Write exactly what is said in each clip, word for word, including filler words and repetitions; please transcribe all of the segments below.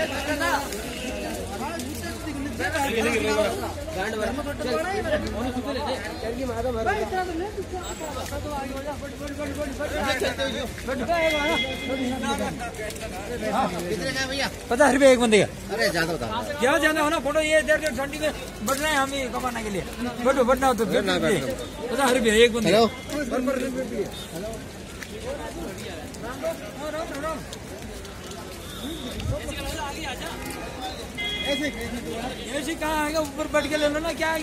पचास रुपये एक बंदे का। अरे ज्यादा बता क्या जाना हो ना फोटो ये देर देर ठंडी में बढ़ रहे हैं हम ये कमाने के लिए। बैठो बैठना हो तो पचास रुपये एक बंदे। हेलो ऐसे कहाँ आएगा ऊपर बैठ के ले लो ना क्या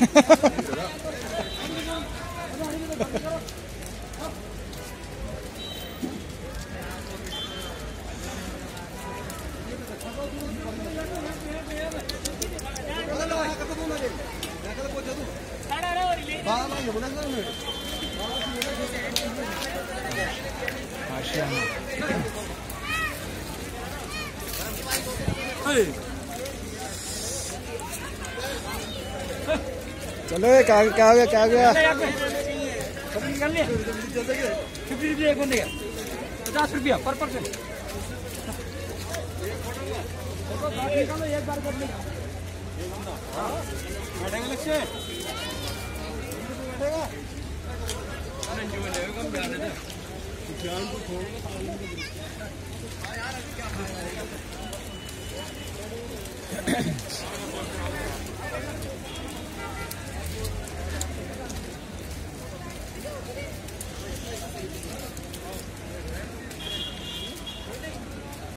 चलो क्या क्या हो गया क्या हो गया निकाल लिया फिफ्टी रुपये एक बंदे का पचास रुपया पर पर्सन निकालो एक बार कर लेगा बैठेगा